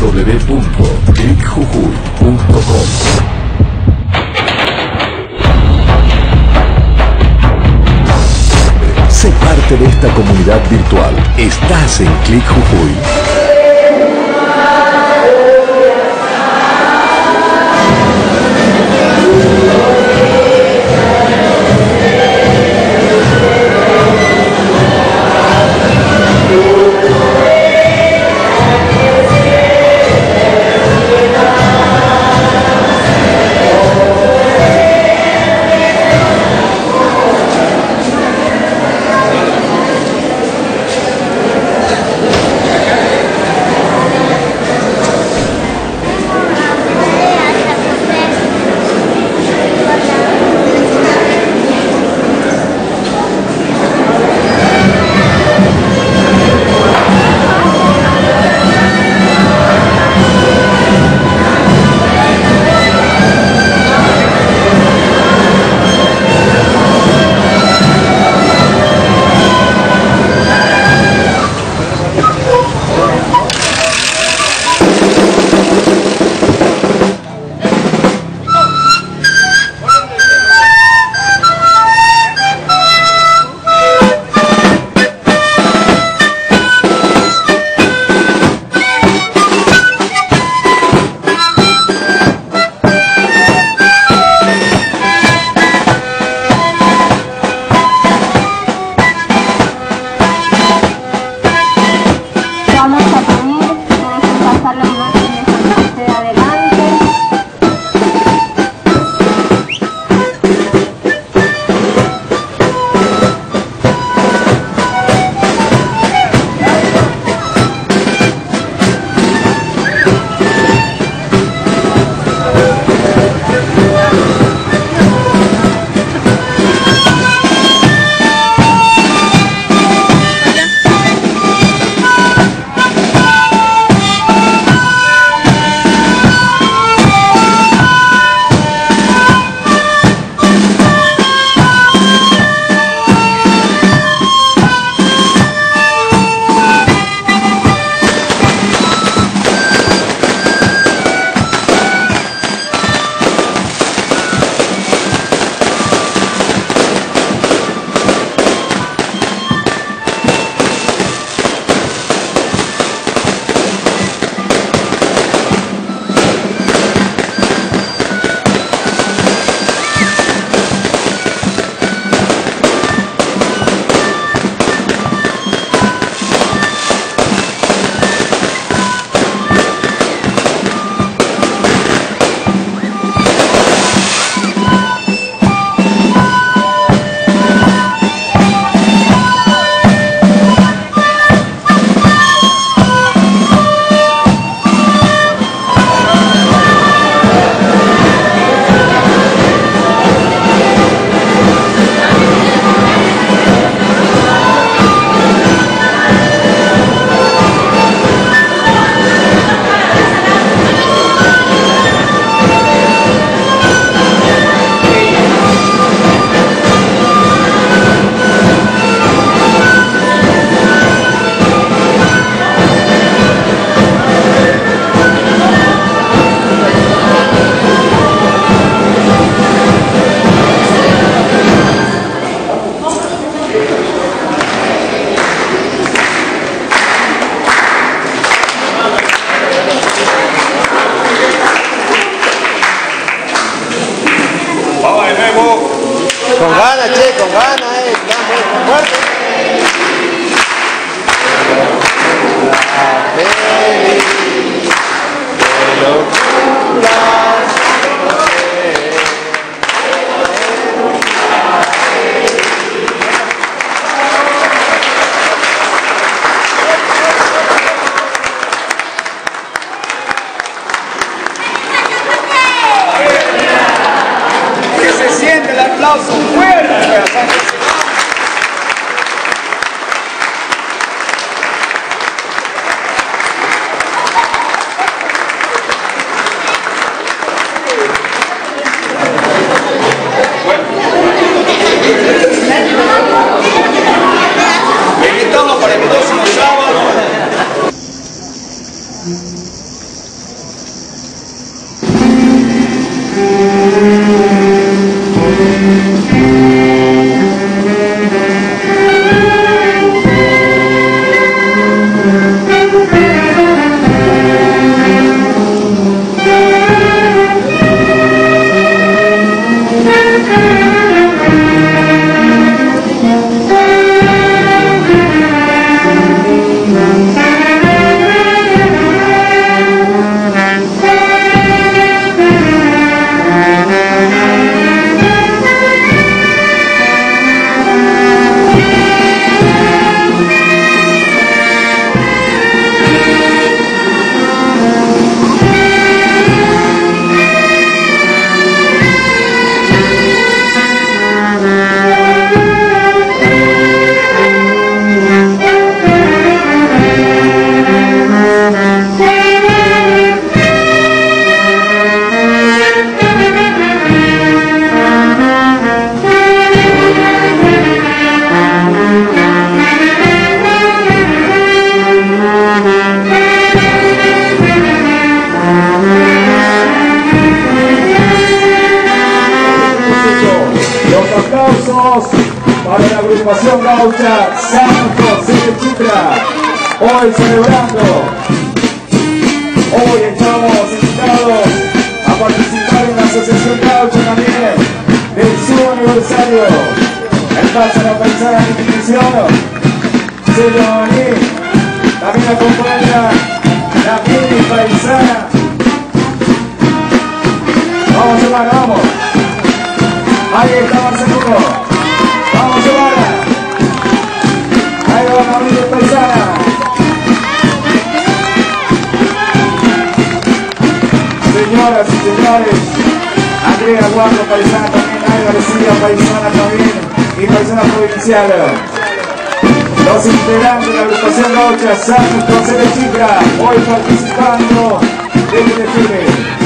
www.clickjujuy.com. Sé parte de esta comunidad virtual. Estás en Click Jujuy. Con ganas, che, con ganas, estamos fuertes. Que se siente el aplauso fuerte a San José. Le invitamos para el próximo sábado. aplausos para la agrupación gaucha San José de Chipra. Hoy celebrando, hoy estamos invitados a participar en la Asociación Gaucha también del su aniversario. El Paso La Paisana de Institución, Sello Maní, también acompaña la Mini Paisana. Vamos hermano, vamos. Ahí está Marcelo. Vamos hermana. Ahí va la Mini Paisana. Señoras y señores, Andrea Guardo Paisana también, Ay García Paisana también y Paisana Provincial. Los integrantes de la agrupación gaucha San José de Chipra, hoy participando del desfile.